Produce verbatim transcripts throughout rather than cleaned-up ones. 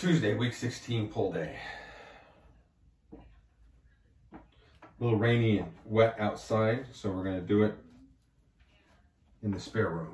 Tuesday, week sixteen pull day. A little rainy and wet outside, so we're going to do it in the spare room.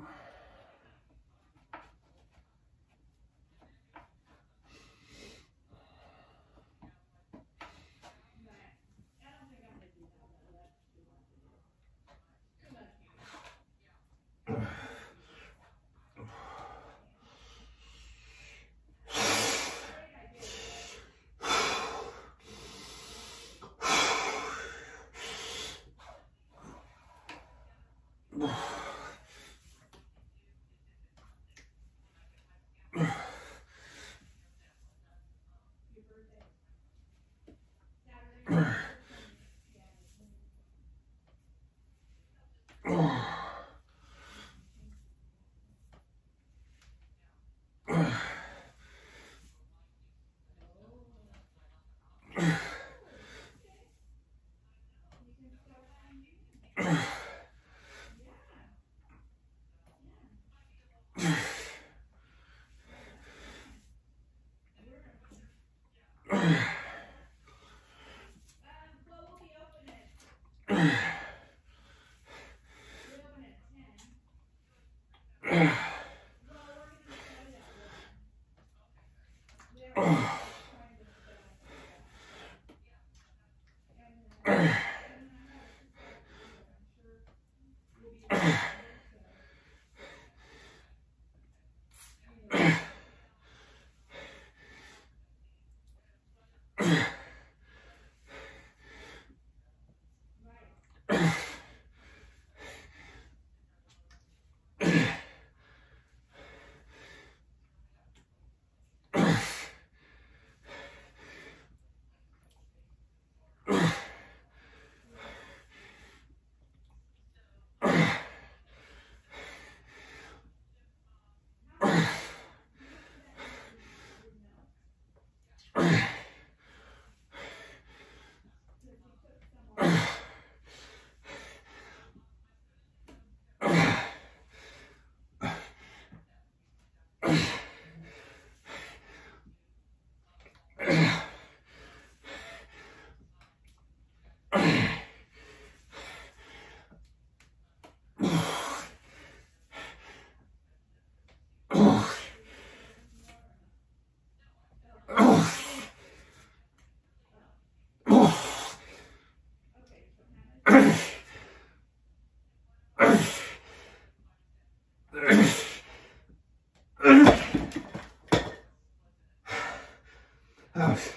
That was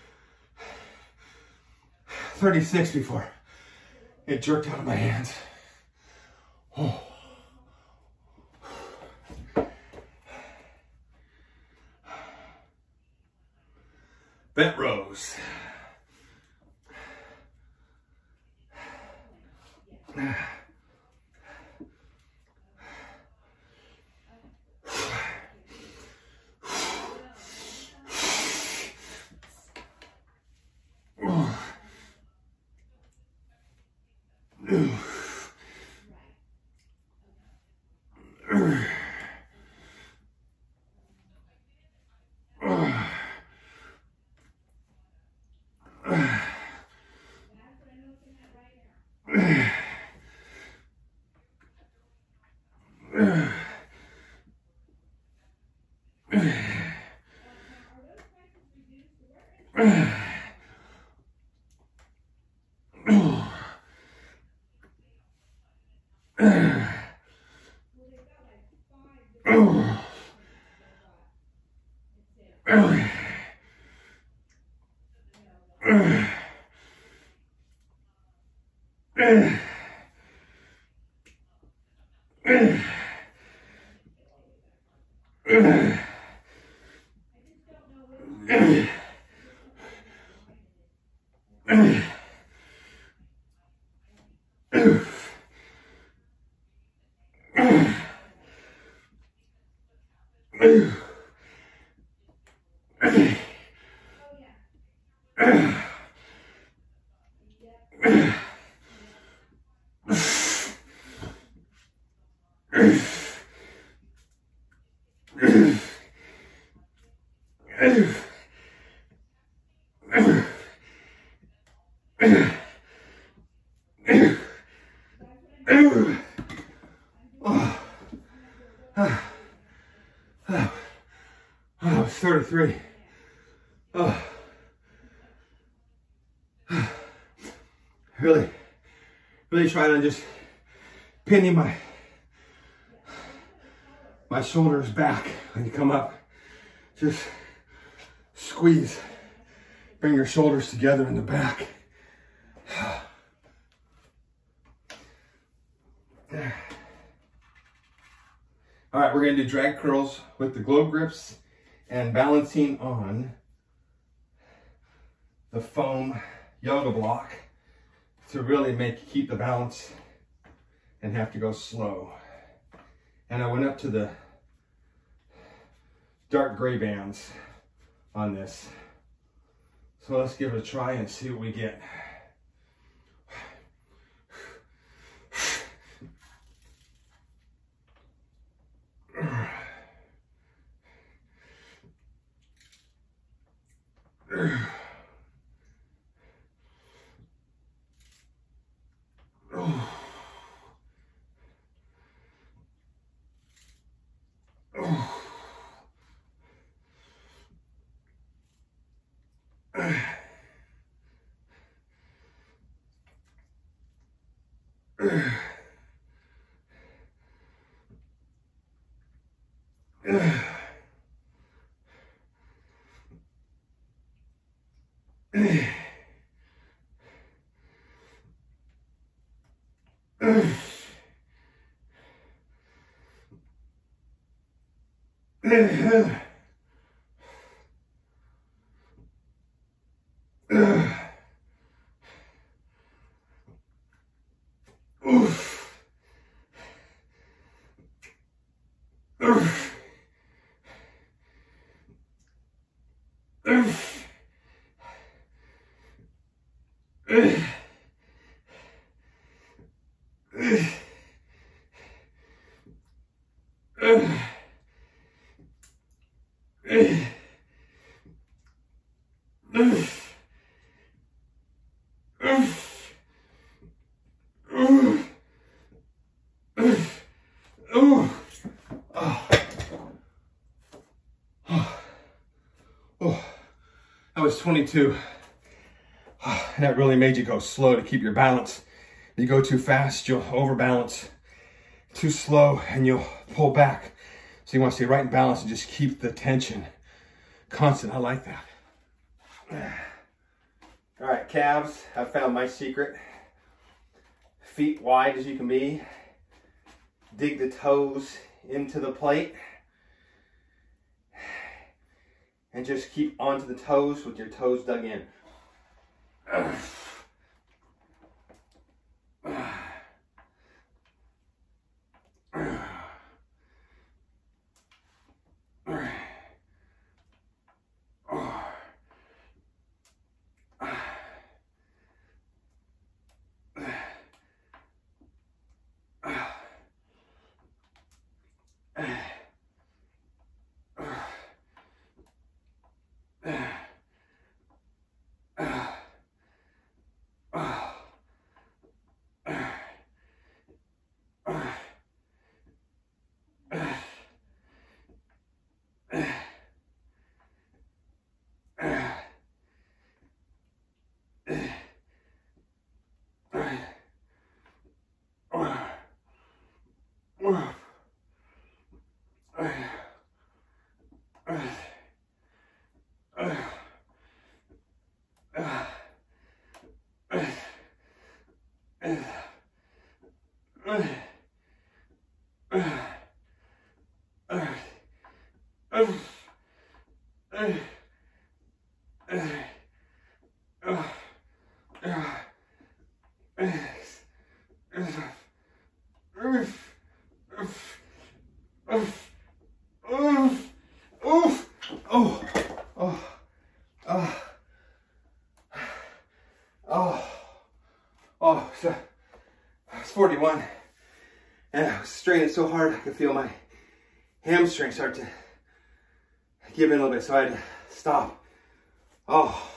thirty-six before it jerked out of my hands. Oh. Bent rows. Oh, it's thirty-three. Oh. Really, really trying to just pinning my my shoulders back when you come up. Just squeeze. Bring your shoulders together in the back. All right, we're gonna do drag curls with the globe grips and balancing on the foam yoga block to really make keep the balance and have to go slow. And I went up to the dark gray bands on this. So let's give it a try and see what we get. That was twenty-two. And that really made you go slow to keep your balance. If you go too fast, you'll overbalance. Too slow and you'll pull back. So you want to stay right in balance and just keep the tension constant. I like that. All right, calves, I found my secret. Feet wide as you can be. Dig the toes into the plate. And just keep onto the toes with your toes dug in. forty-one, and I was straining so hard I could feel my hamstring start to give in a little bit, so I had to Stop. Oh.